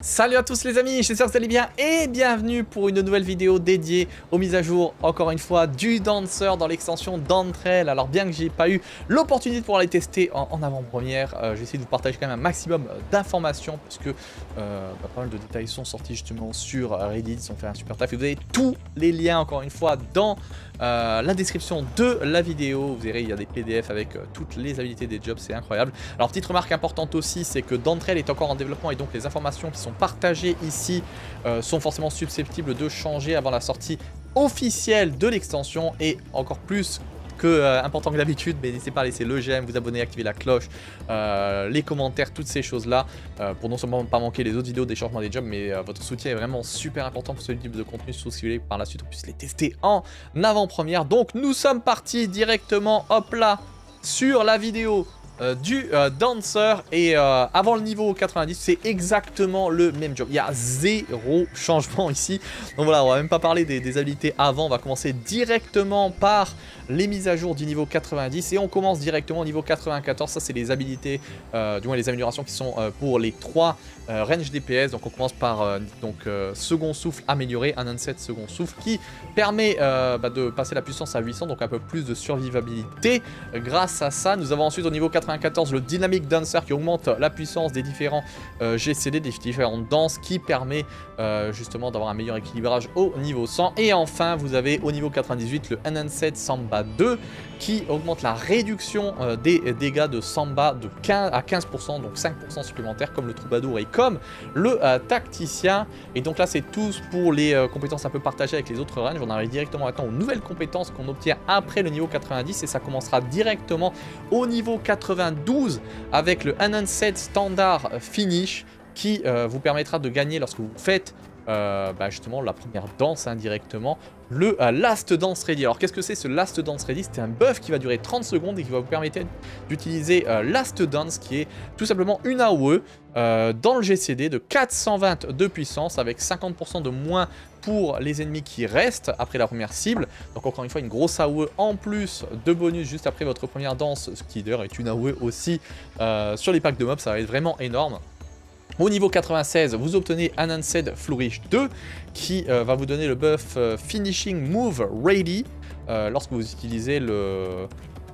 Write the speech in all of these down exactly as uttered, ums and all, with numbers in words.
Salut à tous les amis, j'espère que vous allez bien et bienvenue pour une nouvelle vidéo dédiée aux mises à jour, encore une fois, du Dancer dans l'extension d'Entrail. Alors bien que j'ai pas eu l'opportunité de pouvoir les tester en, en avant-première, euh, j'ai essayé de vous partager quand même un maximum d'informations parce que euh, bah, pas mal de détails sont sortis justement sur Reddit, ils ont fait un super taf et vous avez tous les liens encore une fois dans euh, la description de la vidéo. Vous verrez, il y a des P D F avec euh, toutes les habilités des jobs, c'est incroyable. Alors petite remarque importante aussi, c'est que Dantrail est encore en développement et donc les informations qui sont partagées ici euh, sont forcément susceptibles de changer avant la sortie officielle de l'extension et encore plus que euh, important que d'habitude, mais n'hésitez pas à laisser le j'aime, vous abonner, activer la cloche, euh, les commentaires, toutes ces choses là euh, pour non seulement pas manquer les autres vidéos des changements des jobs, mais euh, votre soutien est vraiment super important pour ce type de contenu, surtout si vous voulez par la suite on puisse les tester en avant-première. Donc nous sommes partis directement, hop là, sur la vidéo Euh, du euh, Dancer et euh, avant le niveau quatre-vingt-dix c'est exactement le même job, il y a zéro changement ici. Donc voilà, on va même pas parler des, des habilités avant, on va commencer directement par les mises à jour du niveau quatre-vingt-dix et on commence directement au niveau quatre-vingt-quatorze. Ça c'est les habilités, euh, du moins les améliorations qui sont euh, pour les trois euh, range D P S. Donc on commence par euh, donc, euh, second souffle amélioré, un onset second souffle qui permet euh, bah, de passer la puissance à huit cents, donc un peu plus de survivabilité. Grâce à ça, nous avons ensuite au niveau quatre-vingt-quatorze le Dynamic Dancer qui augmente la puissance des différents euh, G C D, des différentes danses, qui permet euh, justement d'avoir un meilleur équilibrage au niveau cent. Et enfin, vous avez au niveau quatre-vingt-dix-huit le Enhanced Samba deux qui augmente la réduction euh, des dégâts de Samba de quinze à quinze pour cent, donc cinq pour cent supplémentaires comme le Troubadour et comme le euh, Tacticien. Et donc là, c'est tous pour les euh, compétences un peu partagées avec les autres ranges. On arrive directement maintenant aux nouvelles compétences qu'on obtient après le niveau quatre-vingt-dix et ça commencera directement au niveau quatre-vingt-douze avec le Enhanced Standard Finish qui euh, vous permettra de gagner lorsque vous faites euh, bah justement la première danse indirectement, hein, le euh, Last Dance Ready. Alors qu'est-ce que c'est ce Last Dance Ready? C'est un buff qui va durer trente secondes et qui va vous permettre d'utiliser euh, Last Dance qui est tout simplement une A O E euh, dans le G C D de quatre cent vingt de puissance avec cinquante pour cent de moins pour les ennemis qui restent après la première cible. Donc encore une fois une grosse A O E en plus de bonus juste après votre première danse, ce qui d'ailleurs est une A O E aussi euh, sur les packs de mobs, ça va être vraiment énorme. Au niveau quatre-vingt-seize, vous obtenez Enhanced Flourish deux qui euh, va vous donner le buff euh, Finishing Move Ready euh, lorsque vous utilisez le euh,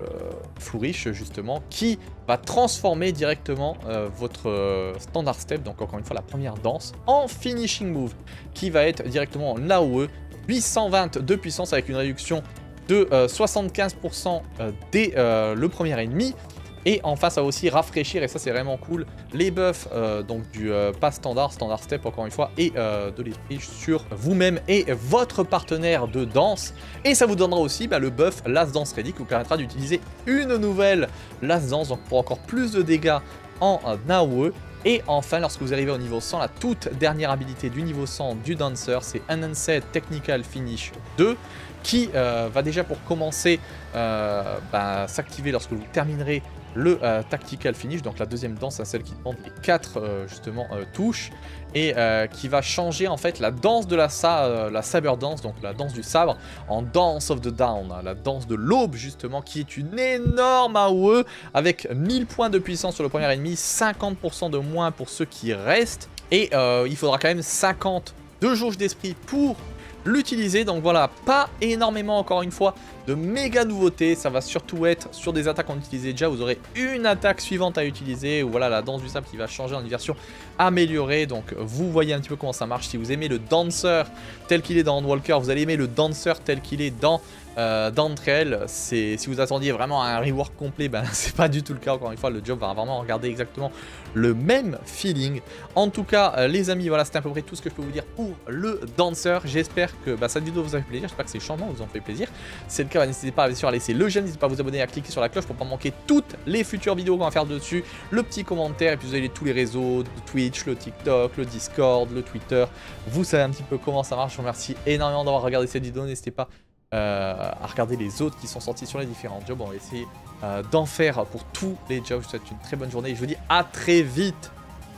Flourish justement, qui va transformer directement euh, votre euh, Standard Step, donc encore une fois la première danse, en Finishing Move qui va être directement en A O E, huit cent vingt de puissance avec une réduction de euh, soixante-quinze pour cent euh, dès euh, le premier ennemi. Et enfin ça va aussi rafraîchir, et ça c'est vraiment cool, les buffs euh, donc du euh, pass standard, standard step encore une fois, et euh, de l'esprit sur vous-même et votre partenaire de danse. Et ça vous donnera aussi bah, le buff Last Dance Ready qui vous permettra d'utiliser une nouvelle Last Dance, donc pour encore plus de dégâts en A O E. Et enfin, lorsque vous arrivez au niveau cent, la toute dernière habilité du niveau cent du Dancer, c'est Enhanced Technical Finish deux, qui euh, va déjà pour commencer euh, bah, s'activer lorsque vous terminerez le euh, Tactical Finish, donc la deuxième danse, c'est celle qui demande les quatre euh, justement euh, touches, et euh, qui va changer en fait la danse de la, sa euh, la Saber Dance, donc la danse du sabre, en Dance of the Dawn, hein, la danse de l'aube justement, qui est une énorme A O E avec mille points de puissance sur le premier ennemi, cinquante pour cent de moins pour ceux qui restent, et euh, il faudra quand même cinquante de jauge d'esprit pour l'utiliser. Donc voilà, pas énormément encore une fois de méga nouveautés, ça va surtout être sur des attaques qu'on utilisait déjà. Vous aurez une attaque suivante à utiliser, ou voilà la danse du sable qui va changer en une version améliorée. Donc vous voyez un petit peu comment ça marche. Si vous aimez le Dancer tel qu'il est dans Walker, vous allez aimer le Dancer tel qu'il est dans Euh, Dantrail. Si vous attendiez vraiment un rework complet, ben, c'est pas du tout le cas. Encore une fois, le job va vraiment regarder exactement le même feeling. En tout cas, euh, les amis, voilà, c'était à peu près tout ce que je peux vous dire pour le Dancer. J'espère que bah, cette vidéo vous a fait plaisir. J'espère que ces changements vous ont fait plaisir. Si c'est le cas, n'hésitez pas bien sûr à laisser le j'aime, n'hésitez pas à vous abonner et à cliquer sur la cloche pour ne pas manquer toutes les futures vidéos qu'on va faire dessus. Le petit commentaire, et puis vous avez tous les réseaux, le Twitch, le TikTok, le Discord, le Twitter. Vous savez un petit peu comment ça marche. Je vous remercie énormément d'avoir regardé cette vidéo. N'hésitez pas Euh, à regarder les autres qui sont sortis sur les différents jobs. On va essayer euh, d'en faire pour tous les jobs. Je vous souhaite une très bonne journée et je vous dis à très vite.